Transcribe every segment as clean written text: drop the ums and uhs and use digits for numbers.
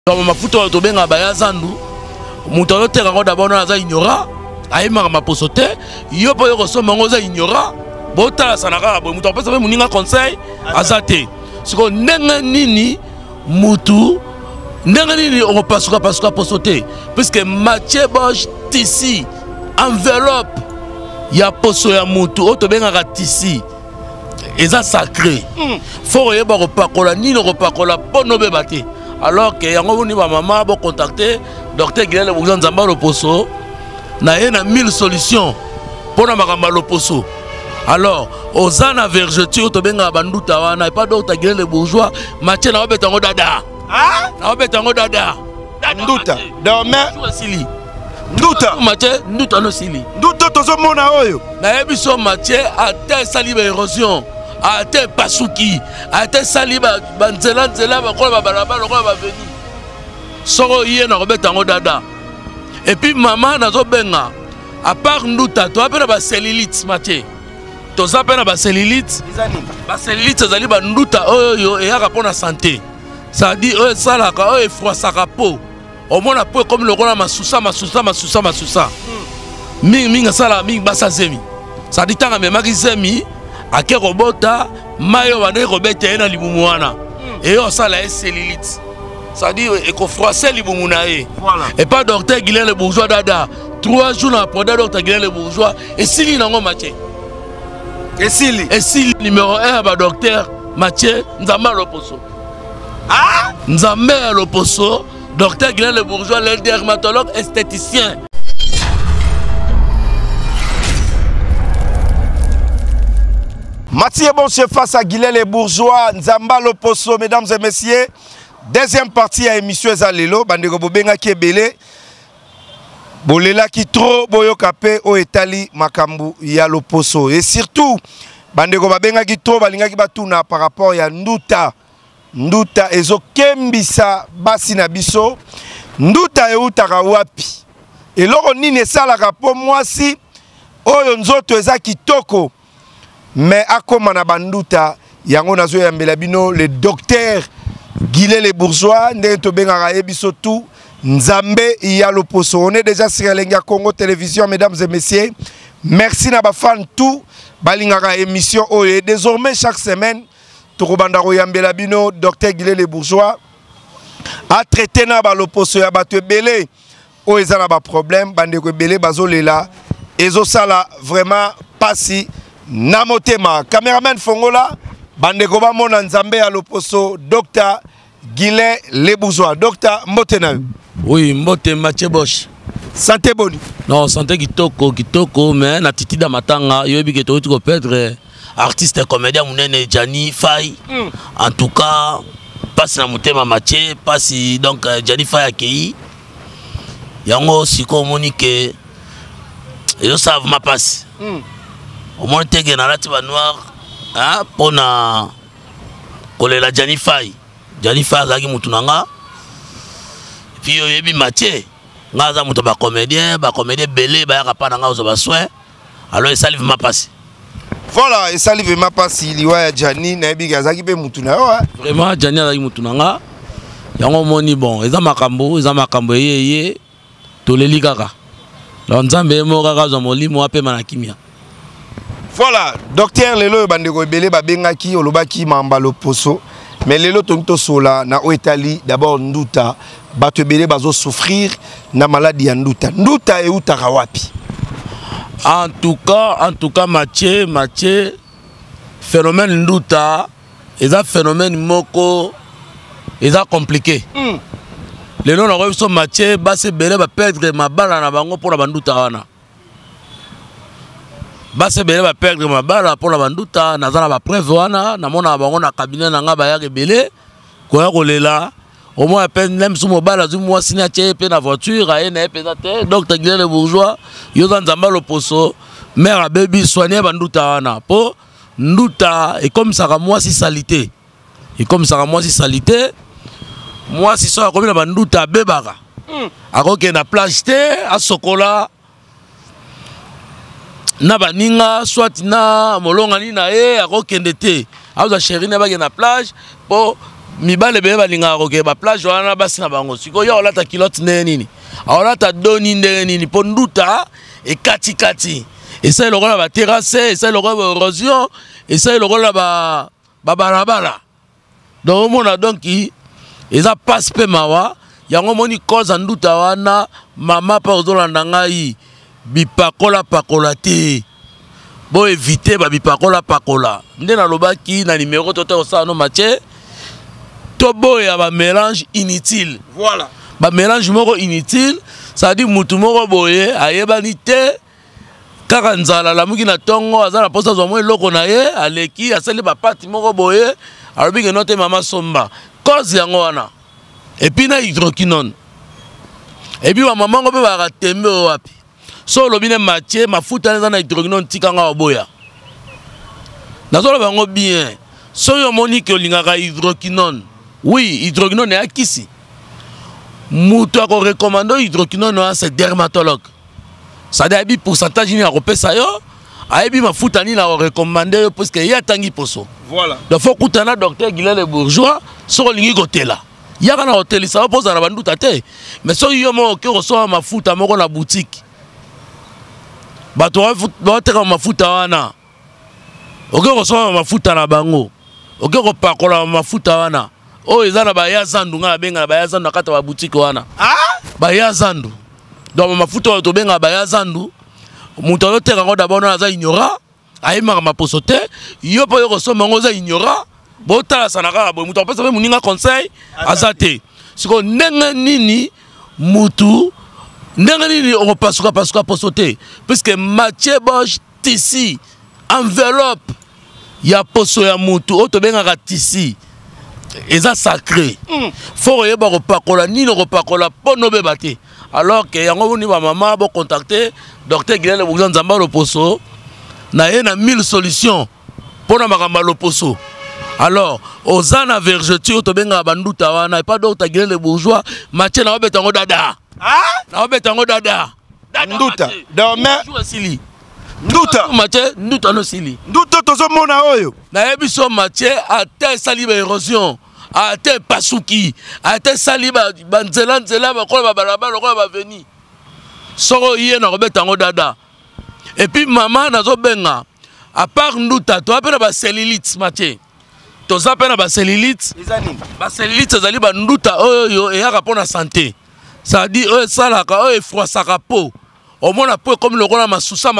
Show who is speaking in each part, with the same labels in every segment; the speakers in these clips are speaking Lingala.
Speaker 1: Dans ma photo, tu bien à Bayazandu. Moutalo terrain d'abord on a ignorant. Aïe ma posote. Yo pas reçu mangoza ignorant. Bota sanara. Mouton pas savoir moninga conseil. Azate. Ce qu'on n'enga nini moutou. N'enga nini on passe quoi posote. Puisque Mathieu Bosch tissu enveloppe. Ya poso ya moutou. Auto bien à tissu. Et ça sacré. Faut regarder repakola ni le repakola pour nos bébés. Alors que yango ni maman va contacter docteur Guilherme Le Bourgeois Nzamba Loposo na yena 1000 solutions pour na makamba Loposo. Alors ozana vergeture to benga banduta wana pas docteur Guilherme Le Bourgeois Mathieu na obetango dada. Ah? Na obetango dada.
Speaker 2: Nduta. Dormait
Speaker 1: sili.
Speaker 2: Nduta.
Speaker 1: Mathieu nduta no sili.
Speaker 2: Nduta tozo mona oyo.
Speaker 1: Na yebiso Mathieu a tel saliba érosion. A été pasuki, a été saliba, banzela bakola balabala kola venu. Soro yé na robeta ngo dada. Et puis maman nazo benga. À part nduta, to apena ba cellulite Mathieu. To zapena ba cellulite. Ba cellulite zali ba nduta oyo e yaka pona santé. Ça dit oyo salaka oyo froissaka peau. Au moins la peau comme le rona masusa. Minga sala minga basa zemi. Ça dit tanga me zemi. Ake robota mayo wane robeta na libumu wana et on ça la cellulite ça dit eko froisser libumu na e et pas docteur Guilherme Le Bourgeois dada 3 jours après docteur Guilherme Le Bourgeois et sili nango Mathieu et sili numéro 1 ba docteur Mathieu Nzamba Loposo ah Nzamba Loposo docteur Guilherme Le Bourgeois le dermatologue esthéticien.
Speaker 2: Mathieu Bonche face à Guilherme Le Bourgeois, Nzamba Loposo, mesdames et messieurs. Deuxième partie à l'émission Zalelo, Bandego Bobenga Kebele. Bolela ki trop boyo kapé o etali makambu ya Loposo. Et surtout, Bandego Babenga ki trop balinga ki batuna par rapport ya Nduta. Nduta ezo kembisa basi na biso. Nduta eutaka wapi. Et loro nini esalaka po mwasi oyo nzoto eza kitoko. Mais à comme na banduta yango nazo yambela bino le docteur Guilherme Le Bourgeois ndento benga ebiso tout Nzambe ya Loposo. On est déjà sur Lenga Congo Télévision, mesdames et messieurs. Merci na ba fan tout balingaka émission oyo. Désormais chaque semaine tokobanda yambela bino docteur Guilherme Le Bourgeois a traité na ba Loposo ya bato ebele o ezala ba problème bandeko ebele bazolela ezo sala vraiment pasi Namotema, caméraman Fongola, Bandeko Bamona Nzambe à Loposo, docteur Guilherme Le Bourgeois. Docteur Mbotena.
Speaker 1: Oui, Mbote Mathieu Bosch.
Speaker 2: Santé boni.
Speaker 1: Non, santé kitoko, mais na titi da matanga, yobi que tu peut-être artiste comédien Mounene Gianni Faye. En tout cas, passe na motema Mathieu, passe donc Gianni Faye accueilli. Yango siko monique. Yo savent ma passe. Au moins, tu es noir pour na kolela Gianni Faye. Gianni Faye zaki mutunanga. Puis yebi Mathieu, ngaza muto ba comédien belé ba yaka pa nga ozo ba soin. Alors ça livre ma passe.
Speaker 2: Voilà, et ça livre ma passe liwa ya Gianni na yebi zaki pe mutuna
Speaker 1: Vraiment Gianni zaki mutunanga. Yango moni bon, eza makambo yeye to leli kaka. La Nzambe mo kaka zo molimo ape manakimia.
Speaker 2: Voilà, docteur Lelo Bandego Ebele Babengaki Olobaki Mamba Loposo. Mais Lelo Tonto Sola na Oetali d'abord Nduta Bato Ebele bazo souffrir na maladie ya Nduta. Nduta eutaka wapi?
Speaker 1: En tout cas Mathieu phénomène Nduta est un phénomène moko est compliqué. Lelo na reço Mathieu basse Ebele ba perdre mabala na bango pour la banduta wana. Basse Bele va perdre ma balle pour la banduta, nazana ba preuve wana, na mona bango na cabinet na nga ba ya Bele, ko ya kolela, au moins peine même sous mon balle azu moi signature pe na voiture a ene pe te, docteur Guilherme Le Bourgeois, yo Nzamba Loposo, mère a baby soigner banduta wana, po nduta et comme ça moi si salité. Et comme ça moi si salité, moi si so comme na banduta bebaka. Akoke na plage te a sokola na baninga soit na molonga ni na e akokende te aza chéri na ba na plage po mibale bebe balinga roke ba plage wana basi na bango siko ya olata kilote nini olata doni nini po nduta e kati kati esa lokola ba terrasse esa lokola ba érosion esa lokola ba barabara donc mona donc eza passe pe mawa yango moni cause nduta wana mama pa ozolanda ngai bipakola pakola te bo éviter ba bipakola pakola nde na lobaki na numéro toto osala no Mathieu to boya ba mélange inutile
Speaker 2: voilà
Speaker 1: ba mélange moko inutile ça dit mutu moko boye ayebani te kaka nzala la muki na tongo azala posa zo mo eloko na ye aleki asali ba pati moko boye alobi ke note mama somba cause yango wana et puis na hydroquinone et puis ba maman ngo pe ba tembe wapi so lobine Mathieu mafuta na hydroquinone tikanga oboya nazolo bango bien so yo moni ke olingaka hydroquinone oui hydroquinone ya kisi mutu ako recommando hydroquinone na c'est dermatologue ça dit pourcentage ni akopesa yo ayebi mafuta ni na recommander parce que ya tangi poso
Speaker 2: voilà
Speaker 1: donc faut kutana docteur Guilain le bourgeois so lingi kotela ya kana hotel ça pose na bandu tate mais so yo mo ke reçoit mafuta moko na boutique bato ba teka mafuta wana oke reçoit mafuta na bango oke ko pakola mafuta wana o ezana ba ya zandu nga benga ba ya zandu akata ba boutique wana ba ya zandu donc mafuta to benga ba ya zandu mutu yo teka ngo d'abord na za ignora ayima ma posote yo po yo reçoit ngo za ignora bota sanaka bo mutu apesa be muninga conseil azate siko ndenge nini mutu ndenge nini on pasuka posote puisque Mathieu Bosch tisi enveloppe ya poso ya mutu o to benga tisi eza sacré faut yeba ko pakola ni no ko pakola pono be baté alors que yango ni ba maman bo contacter docteur Guilain le bourgeois nzamba lo poso na ye na 1000 solutions pona makamba lo poso alors ozana vergeture to benga banduta wana et pas docteur Guilain le bourgeois Mathieu na obeta ngo dada na obeta ngo dada
Speaker 2: nduta donc mais
Speaker 1: sili
Speaker 2: nduta
Speaker 1: Mathieu nduta no sili
Speaker 2: nduta tozo mona oyo
Speaker 1: na yebiso Mathieu ate sali ba érosion ate pasuki ate sali ba nzela bakola ba balabala bakola ba veni soko yé na robeta ngo dada et puis maman nazo benga à part nduta to apena ba cellulite Mathieu to zapena ba cellulite ezali ba nduta oyo eyaka pona santé ça dit salaka oyo efroisaka po au moins po comme le rôle masusa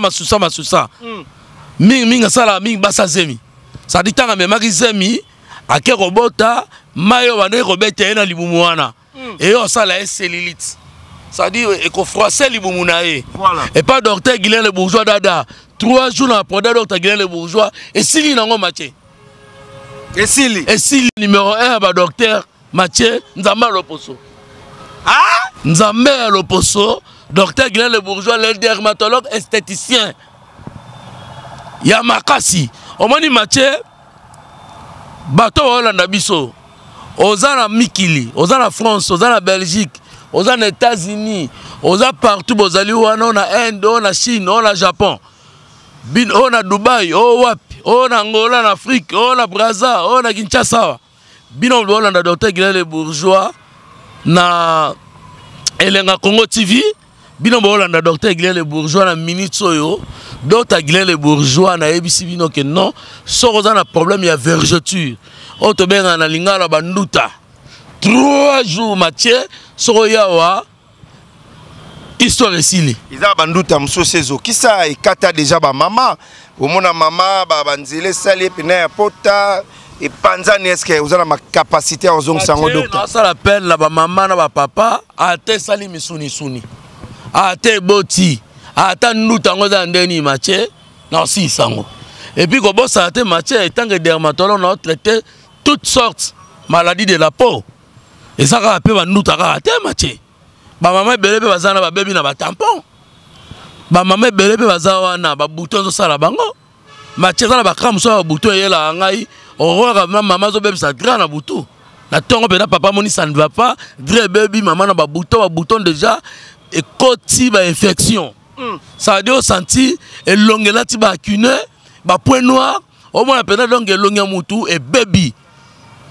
Speaker 1: minga sala mingi basa zemi ça dit tanga memaki zemi ake robota mayo bande robeta na libumu wana et yo sala cellulite ça dit eko froisser libumu na e et pas docteur Guilain le bourgeois dada 3 jours na produit docteur Guilain le bourgeois et sili nango Mathieu et sili numéro 1 ba docteur Mathieu nzamba loposo nzamba loposo docteur Guilain le bourgeois le dermatologue esthéticien ya makasi omoni Mathieu bato Hollande biso ozana mikili ozana France ozana Belgique ozana États-Unis oza partout bozali wana na Inde na Chine na Japon bin na Dubai wapi na Angola na Afrique na Brazza na Kinshasa bino Hollande docteur Guilain le bourgeois na Elenga Congo TV bino Hollande docteur Guilain le bourgeois na minute soyo docteur Guilain le bourgeois na ebisi bino que non soko na problème ya vergeture o to benga na lingala banduta 3 jours Mathieu soko yawa histoire esili
Speaker 2: iza banduta msosezo kisa ekata déjà ba mama omona mama ba banzele sali pena ya pota et panzani est-ce que vous avez ma capacité à ozong sango docteur
Speaker 1: ça l'appelle la ba maman na ba papa a te sali misuni a te boti a ta nuta ngo za ndeni Mathieu na si sango et puis ko bossa te Mathieu étant que dermatologue na traiter toutes sortes maladies de la peau et ça ka pe ba nuta ka te Mathieu ba maman belebe bazana ba baby na ba tampon ba maman belebe bazawa na ba bouton zo sala bango Mathieu za ba crème so ba bouton yela ngai Aurore maman zo bébé ça grand na bouton na tongo pena papa moni ça ne va pas vrai baby maman na ba bouton déjà et koti ba infection ça a dit au senti et longela ti ba cune ba point noir au moins pena donc longia mutu et baby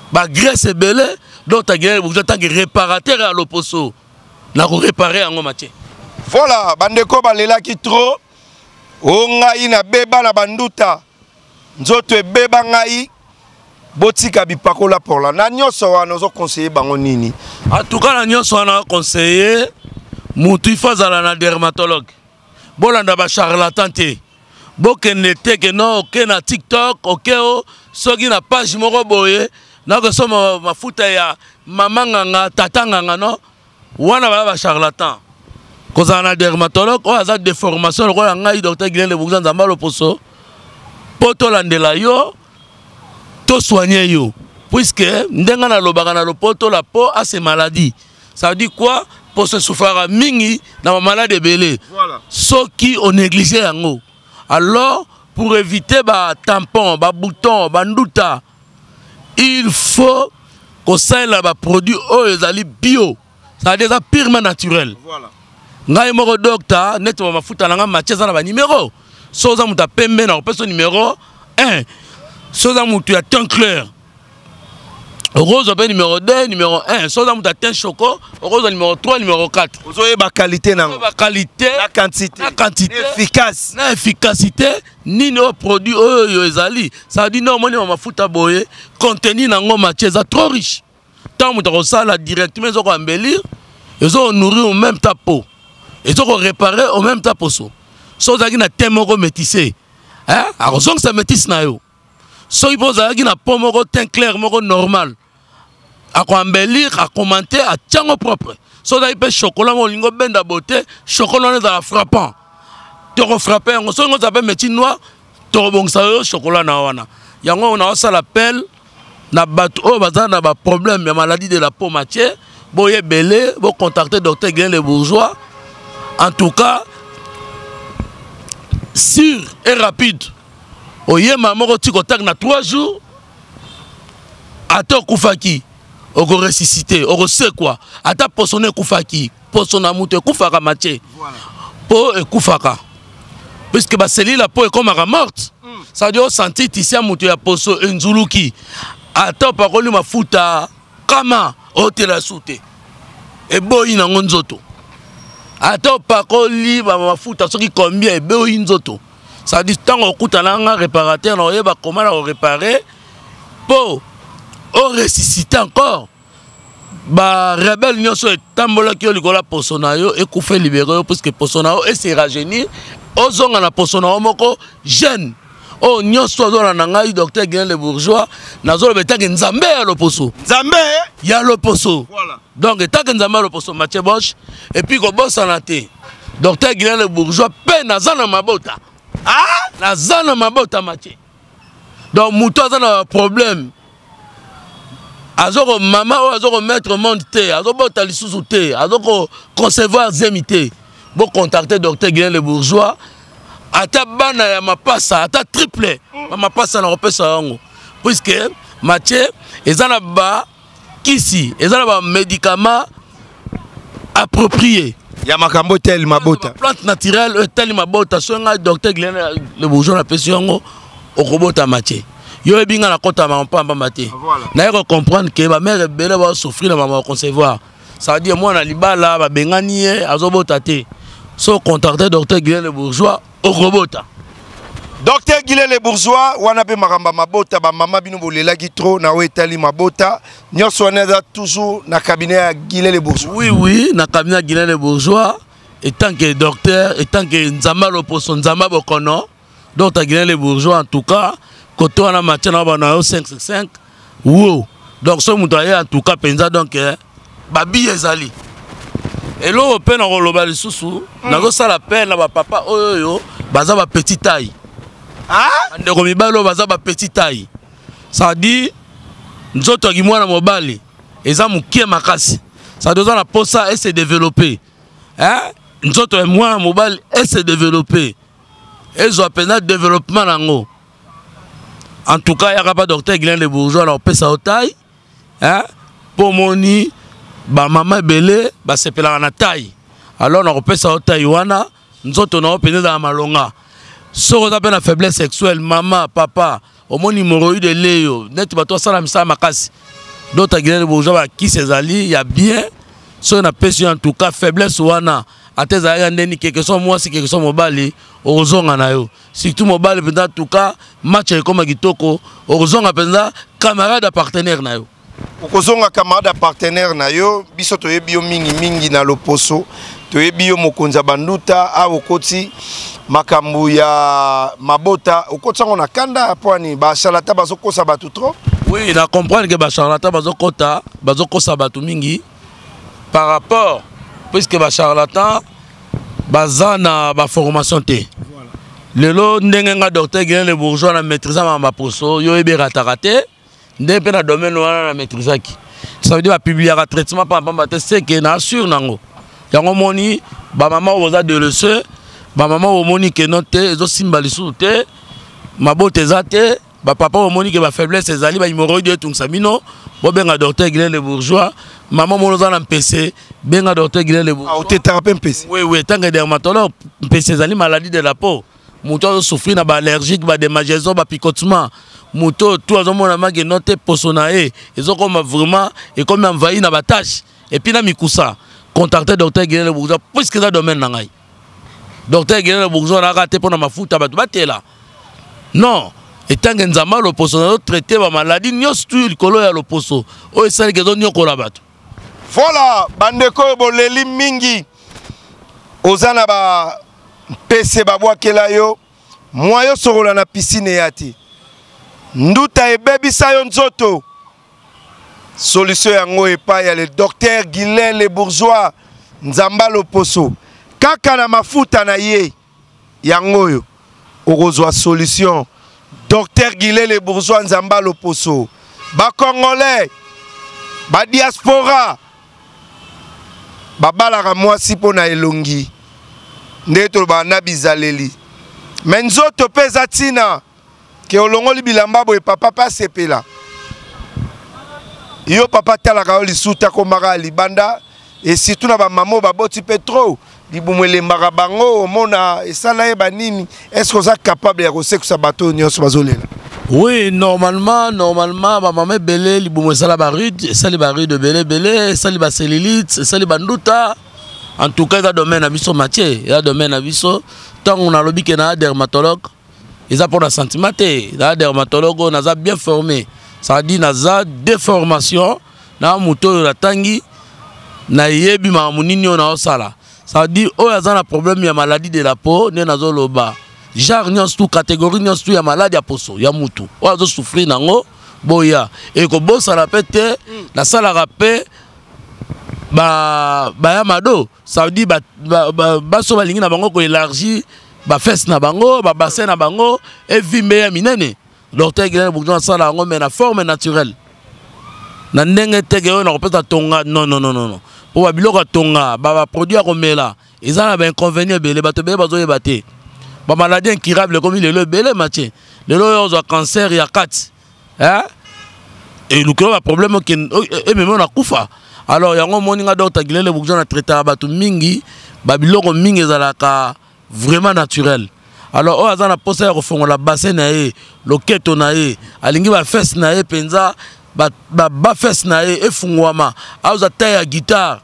Speaker 1: ba graisse ebele donc ta guinée bourgeois tant que réparateur à l'opposo na ko réparer yango Mathieu.
Speaker 2: Voilà, bandeko balela ki trop. O ngai na beba na banduta. Nzoto ebeba ngai. Botika bipakola pour la. Na nyoso wana ozo conseiller bango nini?
Speaker 1: En tout cas na nyoso wana conseiller mutu ifazala na dermatologue. Bolanda ba charlatan te. Bokende te ke non ok na TikTok, ok o soki na page moko boye na ko soma mafuta ya mama nganga tata nganga no wana ba charlatan. Kozana na dermatologue o aza déformation ko ngai docteur Guilain Bourgeois Nzamba Loposo poto landela yo to soigner yo puisque ndenga na lobaka na lopoto la peau a ses maladies. Ça veut dire quoi? Pour se souffrir mingi na ma maladie belé. Voilà. Ceux qui ont négligé yango. Alors pour éviter ba tampon, ba bouton, ba ndouta, il faut qu'on sache là ba produit ezali bio. Ça veut dire purement naturel. Voilà. Ngai moko docteur net ma mafuta nanga match za na ba numéro. Soza muta pembe na personne numéro 1. Soza mutu ya teint clair. Rose numéro 2, numéro 1. Soza muta teint choco, rose numéro 3, numéro 4.
Speaker 2: Vous avez la qualité nango.
Speaker 1: La qualité,
Speaker 2: la quantité,
Speaker 1: efficace. La efficacité ni nos produits ezali. Ça veut dire non moni mafuta boye contenu nango match za trop riche. Tant muta ko sala directement zo ko embellir, ezo nourrir au même tapo. Ezo ko réparer au même tapo so. Soza ki na temo ko métissé. Hein? Alors donc ça métisse na yo. So il pose na peau moko teint clair moko normal. A ko embellir, à commenter, à tiango propre. So da ipe chocolat mo lingo benda beauté, chocolat ne za frappant. To ko frapper ngo so ngo za pe métier noir, to bongsa yo chocolat na wana. Yango on a ça l'appel na bato o bazana ba problème ya maladie de la peau Mathieu, boye belé, bo contacter docteur Guilain Bourgeois. En tout cas sûr et rapide. Oye maman tu contact na 3 jours. Ato kufaki. Oko ressusciter, oko sait quoi? Ata posone kufaki, posona muto kufaka Mathieu. Voilà. Po e kufaka. Puisque ba cellule la peau est comme morte. Ça veut dire sentir ici à muto ya poso nzuluki. Ata pakoli mafuta kama hotela soute. E boyi na ngonzoto. Ata pakoli mafuta soki combien e boyi nzoto. Ça dit tant au coup talanga réparateur na yeba comment la réparer pour au ressusciter encore ba rebelle nyonso etambola ki olikola posona yo e kufa libérer parce que posona yo et rajeunir ozonga na posona moko jeune o nyonso zo na ngai docteur Guilain Bourgeois nazo betaka nzambe ya loposo nzambe ya loposo voilà donc etaka nzambe ya loposo Mathieu Bosch et puis ko bossa na te docteur Guilain Bourgeois pe nazana mabota. Ah, la zone mabota Mathieu. Donc muto azana problème. Azoko mama ou azoko maître monde te, azoko bota lisusu te, azoko concevoir zemité. Bo contacter docteur Guilain Bourgeois. Ata bana ya mapasa, ata triple. Mapasa na repesa yango. Puisque Mathieu ezana ba kisi, ezana ba médicament approprié.
Speaker 2: Ya makambo tel mabota.
Speaker 1: Plante naturelle tel mabota so nga docteur Guilain Bourgeois na pesiongo okobota Mathieu. Yo ebinga na kota ma pamba Mathieu. Na yeko comprendre que ba mère belle va souffrir na mama concevoir. Ça veut dire moi na libala ba bengani azobota te. So contacter docteur Guilain Bourgeois okobota.
Speaker 2: Docteur Guilain Bourgeois wana pe makamba mabota ba mama bino bolela ki trop na wetali mabota nyonso wana toujours na cabinet ya Guilain Bourgeois.
Speaker 1: Oui oui, na cabinet Guilain Bourgeois et tant que docteur et tant que Nzamba Loposo Nzamba Bokono docteur Guilain Bourgeois en tout cas côté wana match na bana 565 wow donc so mutoye en tout cas penza donc babi ezali et lo pe na koloba lisusu na go sala peine na ba papa oyo baza ba petite taille. Ah? Ndeko mibalo baza ba petite taille. Ça dit nzoto ki mwana mobali eza mukie makasi. Ça doit na posa et se développer. Hein? Nzoto mwana mobali et se développer. Ezo apena développement nango. En tout cas, il y a pas docteur Guilain Bourgeois na pesa taille. Hein? Pour moni ba mama belé ba sepela na taille. Alors na pesa taille wana nzoto na opena na malonga. Si on a une faiblesse sexuelle, maman, papa, omoni hémorroïde leyo net bato sala misa makasi d'autres Guilain le bourgeois qui ses alliés il y a bien so na pesi en tout cas faiblesse wana ateza ya ndeni quelque soit moi si quelque soit mobali ozonga na yo surtout mobali penda en tout cas match comme kitoko ozonga penda camarade partenaire na yo
Speaker 2: okozonga camarade partenaire na yo biso toyebi yo mingi na loposo toyebi yo mokonza banduta a okoti makambu ya mabota okoti sango na kanda poani ba charlatan bazokosa batu trop.
Speaker 1: Oui, na comprendre que ba charlatan bazokosa batu mingi par rapport puisque ba charlatan bazana ba formation te. Voilà. Lelo ndenge nga docteur Guilain le bourgeois na maîtriser ma poso yo ebe ratarate ndenge pe na domaine wana na maîtriser ki. Ça veut dire ba publier un traitement par rapport à ce que na assure nango. Yango moni ba maman oza de leçon ba maman o moni que non te ezo simbali sou te mabote zate ba papa o moni que ba faiblesse ezali ba hémorroïde tout ça mino bo benga docteur Guilain le bourgeois maman monoza na PC benga docteur Guilain le bourgeois.
Speaker 2: Ah, te thérapie PC.
Speaker 1: Oui, tant que dermatologue PC ezali maladie de la peau. Muto souffrir na ba allergique ba démangeaison ba picotement. Muto tout azomona mage note posonae ezo comme vraiment et comme envahi na ba tâche et puis na mikusa contacter docteur Guilain le bourgeois puisque ça domaine na ngai. Docteur Guilain le bourgeois a raté pour na mafuta ba batela. Non, et tant que nzamba le poso na traiter ba maladie nyos tout likolo ya le poso. O esali ke zo nyoko la bato.
Speaker 2: Voilà, bandeko boleli mingi. Ozana ba PC babwa kela yo. Moyo sorola na piscine yati. Nduta ebebisa yo nzoto. Solution yango epa ya le docteur Guilain le bourgeois nzamba loposo kaka na mafuta na ye yango yo okozwa solution docteur Guilain le bourgeois nzamba loposo ba congolais ba diaspora babalaka mwasi po na elongi ndeto ba na bizaleli menzoto peza tina ke olongoli bilamba boye papa pa sepela yo papa talaka oli suta komaka libanda et surtout na ba mamo ba boti petro libumwele mbaka bango mona esala ye banini est-ce que vous êtes capable de resekisa bato nyonso bazolela?
Speaker 1: Oui, normalement ba maman belé libumwe sala ba rude sali ba rude belé sali ba cellulite sali banduta en tout cas ça domaine na biso matière ya domaine na biso tant on a lobby que na dermatologue ils a pour la sentimenté la dermatologue on a bien formé. Ça dit naza déformation na moto la tangi na yebi ma munini na osala. Ça dit o yaza na problème ya maladie de la peau ne nazo loba. Genre nyons tout catégorie nyons tout ya maladie ya poso ya mutu. O azo souffrir nango boya et ko bossa la pete la sala rapé ba ya mado. Ça dit ba so balingi na bango ko élargi ba fesse na bango ba bassin na bango et vimbe ya minene. Docteur Guilain le bourgeois ça la mais la forme naturelle na ndenge tege on repeta tonga non pour ba biloko tonga ba produit a komela ils ont un inconvénient belé bato belé bazo yebate ba maladie incurable comme il est le belé matché le lo yo cancer ya 4 hein et nous avons un problème qui et même on a kufa alors yango moninga docteur Guilain le bourgeois na traiter bato mingi ba biloko mingi ezalaka vraiment naturel. Alors, on a posé à refondre la bassin nae, le keto nae, alingi ba fesse nae penza, ba fesse nae e fungwama. Auza taille à guitare,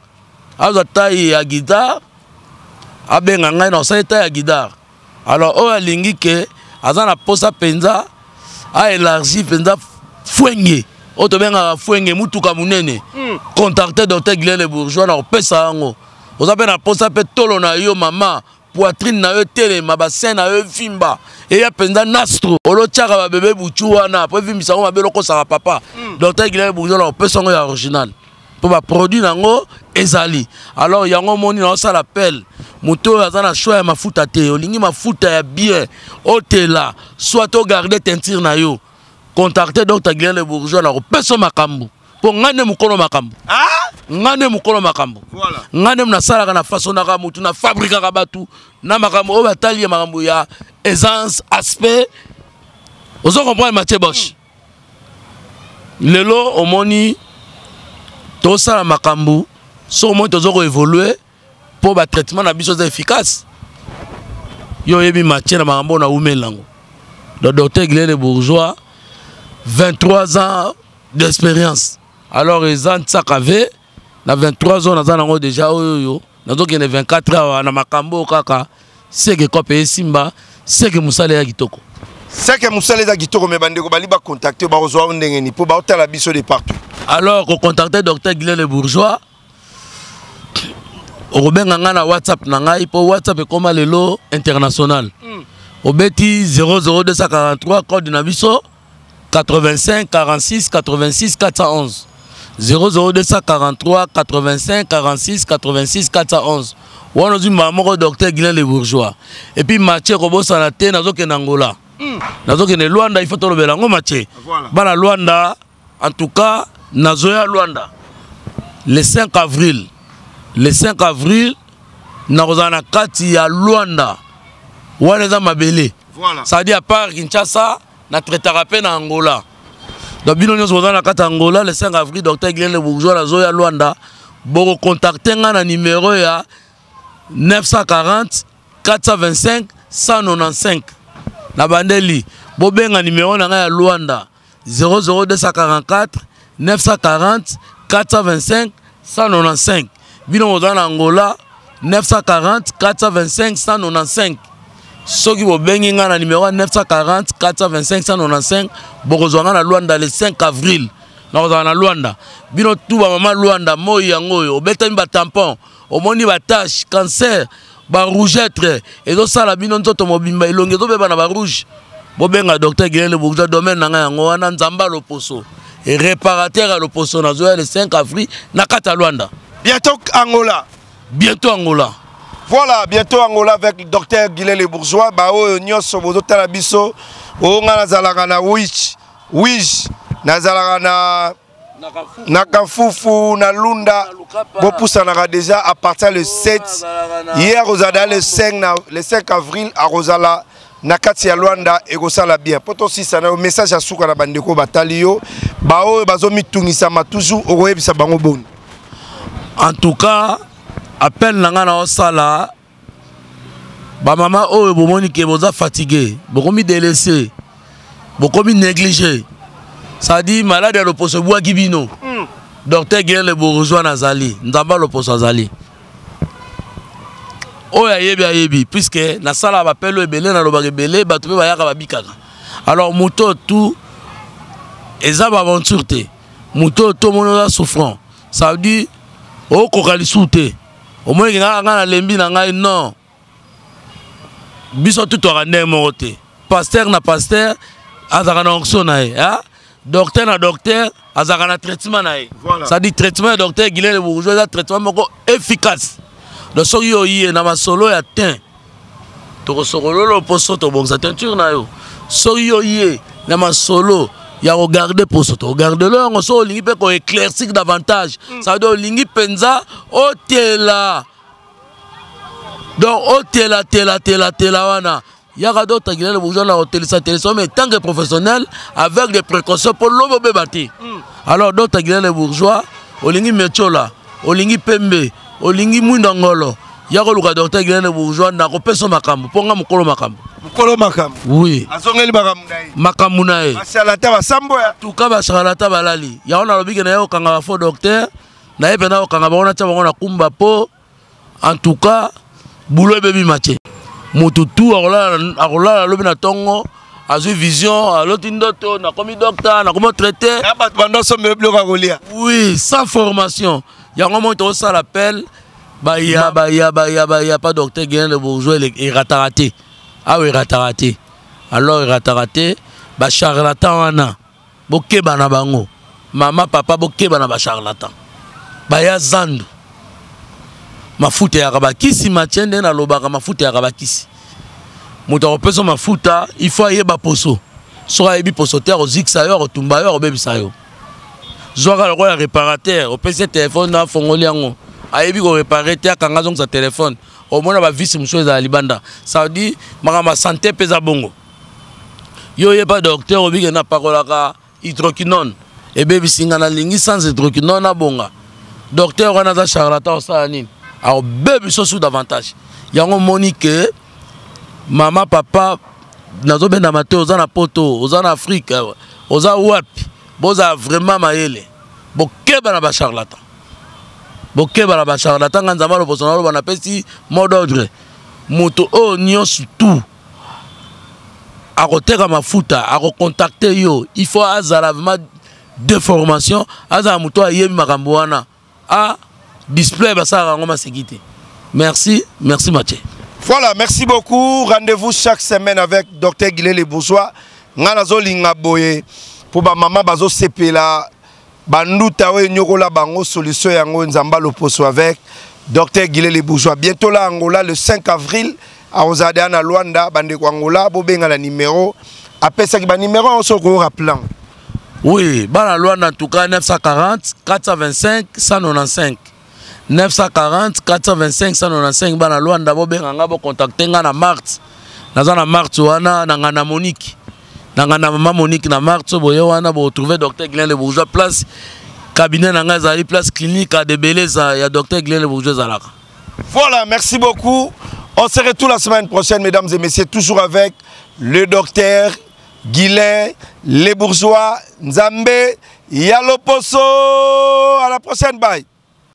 Speaker 1: abenga ngai na sa taille à guitare. Alors, on a lingi ke azana posa penza, a élargi penza fuenge. O to benga fuenge mutuka munene. Contacter docteur Guilain le bourgeois na pesa ngo. Oza pe na posa pe tolo na yo mama. Poitrine na yo tele ma bassin na yo fimba et ya penza nastro olo tchaka ba bébé buchu wana po vimisa ko mabelo ko saka papa docteur Guilain bourgeois la personne ya original pour ba produit nango ezali alors yango moni na ça l'appel moto azana choix ya mafuta te olingi mafuta ya bien hôtela soit au garder teinture na yo contacter docteur Guilain le bourgeois la personne makambu pour ngane mukolo makambu ngane mukolo makambo voilà ngane mna sala kana façon na mutu na fabrique ka batu na makambo o batali makambo ya essence aspect ozo comprendre Mathieu Bosch lelo omoni to sala makambo so mo tozo ko évoluer pour ba traitement na biso efficace yo yebi Mathieu na makambo na umelango le docteur Guilain le bourgeois 23 ans d'expérience. Alors, ils ont Tsakave, na 23 ans, ils ont déjà eu 24 ans, na makambo kaka, c'est que Kopé Simba, c'est que Moussale ya Kitoko.
Speaker 2: C'est que Moussale ya Kitoko, mais Bandeko Bali va contacter, va rejoindre Ndengeni pour battre la biso de partout. Alors,
Speaker 1: on contacte Dr. Guillet le Bourgeois. On a WhatsApp, WhatsApp est comme le international. Au bêtis 00243, code Nabiso 85 46 86 411. 00243 85 46 86 411. On a dit maman docteur Guilin les Bourgeois. Et puis Mathieu Robo Sanate, Nazo Kenangola. Nazo Ken Luanda, il faut te le belango Mathieu. Bala Luanda, en tout cas, Nazoya Luanda. Le 5 avril. Le 5 avril, Narozana Kati à Luanda. Ouaneza Mabele. Voilà. Ça dit à part Kinshasa, na traitarape na Angola. Donc, nous sommes à Angola, le 5 avril, Dr. Guilin le Bourgeois, la Zoya Luanda. Bon, contactez na numéro ya 940 425 195. Na bandeli. Bobenga numéro na ya Luanda 00244 940 425 195. Bino en Angola 940 425 195. Ceux qui vont bengi na numéro 940 425 195 bokozwanga na Luanda le 5 avril. Na Luanda. Bino tout ba mama Luanda moyi yango obeta mi ba tampon, omoni ba tache, cancer, ba rougeâtre et do sala bino nzoto mobimba ilonge do beba na ba rouge. Bobenga docteur Guilin le Bourgeois domaine na yango wana Nzamba Loposo. Et réparateur à Loposo na zoya le 5 avril na kata Luanda. Bientôt Angola. Bientôt Angola.
Speaker 2: Voilà, bientôt Angola avec docteur Guilin le Bourgeois. Bao nyoso bozo talabiso. O nga nazalaka na wish. Nazalaka na Kafufu, na Lunda. Bopoussa naka déjà à partir le 7. Hier, Rosada le 5 avril à Rosala. Nakati ya Luanda et Rosala bien. Poto si ça na message à souka na bandeko batalio. Bao bazo mitungisa ma toujours au bisa bango bon.
Speaker 1: En tout cas, appel nanga na sala ba mama o bomoni ke boza fatigué, bokomi délaissé, bokomi négligé. Ça dit malade à l'opposé bois gibino. Docteur Guilin le Bourgeois nazali, Nzamba l'opposé azali. O ya yebi puisque na sala ba pelo ebele na loba ebele ba tobe ba yaka ba bikaka. Alors moto tout eza ba aventure te. Moto tout mono souffrant. Ça veut dire o kokali soute au moins nga na lembi na ngai non biso tout orane morote pasteur na pasteur azaka na onction na e hein docteur na docteur azaka na traitement na e ça dit traitement docteur Guilin le Bourgeois traitement moko efficace donc so yo yi na masolo ya tin to sokolo lo poso to bon sa teinture na yo so yo yi na masolo. Il y a regardé pour ça. Regardez-le, on se dit qu'on éclaircit davantage. Ça veut dire lingi penza, oh t'es là. Donc, oh t'es là, wana. Il y a d'autres qui ont besoin de télévision, mais tant que professionnel, avec des précautions pour l'homme bébati. Alors, d'autres qui ont les bourgeois, au lingi mechola, au lingi pembe, au lingi mouindangolo. Il y a le docteur qui ont les bourgeois, n'a pas son makambo, pour nga mukolo makambo.
Speaker 2: Mukolo makambo.
Speaker 1: Oui.
Speaker 2: Azongeli makambo nae.
Speaker 1: Makambo nae.
Speaker 2: Basalata basambo ya.
Speaker 1: Tuka basalata balali. Ya ona lobi na yo kanga fo docteur. Na ye pena kanga ba ona tsa ba kumba po. En tout cas, boulot baby matché. Mututu akola lobi na tongo. Azu vision, a l'autre ndoto, na komi docteur, na komi traité. Oui, sans formation. Ya ngomo to ça l'appel. Baya, pas docteur Guilin le Bourgeois, il rataraté. Ah oui, rataraté. Alors, il rataraté. Ba charlatan wana. Boke bana bango. Maman, papa, boke bana ba charlatan. Baya zandu. Mafuta ya rabakisi, matiende na lobaka mafuta ya rabakisi. Mouta repeso mafuta, il faut ayer ba poso. Sora yebi poso terre, au ziksa yo, au tumba yo, au bebi sa yo. Zora le roi réparateur, au PC téléphone na fongoliango. Ayebi ko réparer te akanga zong sa téléphone au moins ba vice monsieur za libanda ça dit ma santé pesa bongo yo ye pas docteur obi na pakolaka hydroquinone et bébé singa na lingi sans hydroquinone na bonga docteur wana za charlatan ça nini alors bébé so sous davantage yango monique maman papa nazo benda maté ozana poto ozana Afrique oza wapi boza vraiment mayele bokeba na ba charlatan bokeba na ba charlatan nzamba lo posona lo bana pesi mot d'ordre moto o nyonso tout akoteka mafuta akocontacter yo il faut azala vraiment de formation azala moto ayemi makambo wana a display basala ngoma sécurité. Merci Mathieu.
Speaker 2: Voilà, merci beaucoup. Rendez-vous chaque semaine avec Dr Guillet les Bourgeois. Nganazo linga boye pour ba maman bazo sepela banduta we nyokola bango solution yango nzamba loposo avec Dr Guillet les Bourgeois. Bientôt là Angola le 5 avril à Ozadea na Luanda bande ko Angola bo benga la numéro apesa ki ba numéro on se ko rappelant.
Speaker 1: Oui, bana Luanda en tout cas 940 425 195. 940 425 195 bana Luanda bo benga ngabo contacter nga na Mart. Naza na Mart wana na ngana Monique. Na ngana mama Monique na Mart boye wana bo trouver Dr Guillet les Bourgeois place cabinet na nga zali place clinique à de beleza ya Dr Guillet les Bourgeois zalaka.
Speaker 2: Voilà, merci beaucoup. On se retrouve la semaine prochaine, mesdames et messieurs, toujours avec le docteur Guillet, les Bourgeois, Nzambe, Yaloposo. À la prochaine, bye.